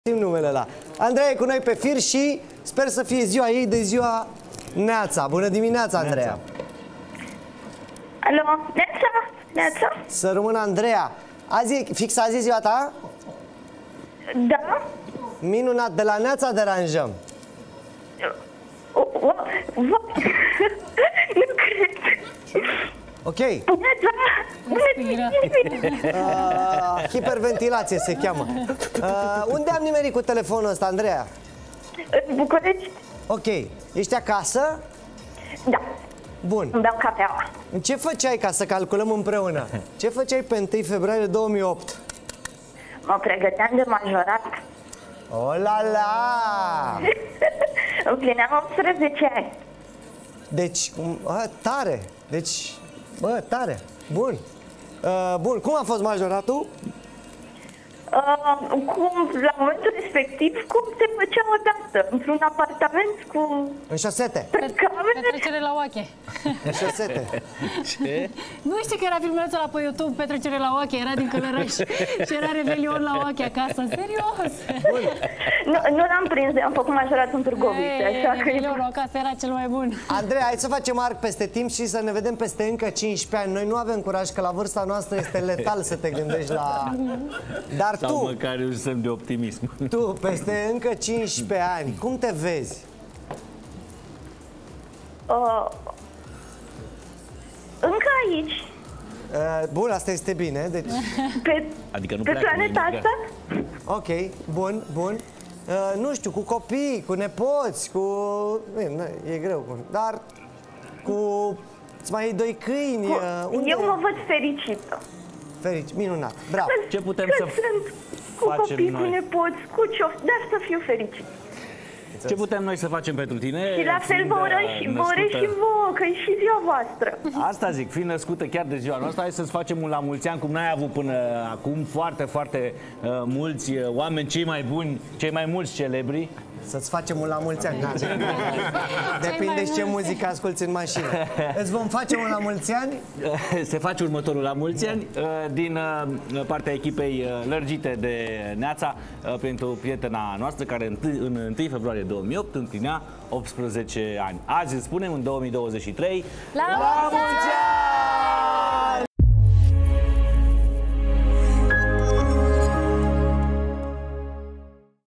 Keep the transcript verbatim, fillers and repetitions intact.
numele ăla. Andreea e cu noi pe fir și sper să fie ziua ei de ziua Neața. Bună dimineața, Andreea. Alo, Neața? Neața? Să rămână, Andreea. Azi e, fix azi e ziua ta? Da? Minunat, de la Neața deranjăm. O, o, o, nu cred. Ok. Neața? Bună dimineața! Uh, hiperventilație se cheamă. Uh, unde am nimerit cu telefonul ăsta, Andreea? În București? Ok. Ești acasă? Da. Bun. Îmi beau cafeaua. Ce făceai, ca să calculăm împreună? Ce făceai pe întâi februarie două mii opt? Mă pregăteam de majorat. Oh la la! Împlineam optsprezece ani. Deci, a, tare. Deci, bă, tare. Bun. Uh, bun, cum a fost majoratul? Uh, cum, la momentul respectiv, cum se făcea odată? Într-un apartament cu... În șosete. Camere. Petrecere la Oache. În șosete. Ce? Nu știi că era filmulețul ăla pe YouTube, Petrecere la Oache, era din Călăraș și era Revelion la Oache acasă, serios. Bun. Nu, nu l-am prins, am făcut majorat în Târgoviște, Ei, așa că... Revelionul acasă era cel mai bun. Andreea, hai să facem arc peste timp și să ne vedem peste încă cincisprezece ani. Noi nu avem curaj, că la vârsta noastră este letal să te gândești la... Dar Sau tu, măcar un semn de optimism. tu, peste încă cincisprezece ani, cum te vezi? Uh, încă aici, Uh, bun, asta este bine, deci... pe, Adică nu pe pleacă planeta imediat. asta. Ok, bun, bun. Uh, nu știu, cu copii, cu nepoți, cu... E, e greu, cu... dar cu... Îți mai iei doi câini, Cu, uh, unde... eu mă văd fericită. Ferici, minunat, bravo. Ce putem Că să sunt cu facem copii, noi? cu nepoți, cu ciof, dar să fiu fericit. Ce putem noi să facem pentru tine? Și la fel fiind, vă urez uh, și, vă urez născută- și vouă, că e și ziua voastră. Asta zic, fiind născută chiar de ziua noastră, hai să-ți facem un la mulți ani, cum n-ai avut până acum, foarte, foarte uh, mulți uh, oameni, cei mai buni, cei mai mulți celebri. Să-ți facem un la mulți ani. Depinde și ce muzică asculti în mașină. Îți vom face un la mulți ani? Se face următorul la mulți ani uh, din uh, partea echipei uh, lărgite de Neața uh, pentru prietena noastră care în, în întâi februarie două mii opt împlinea optsprezece ani. Azi îți spunem, în două mii douăzeci și trei, La la mulți ani!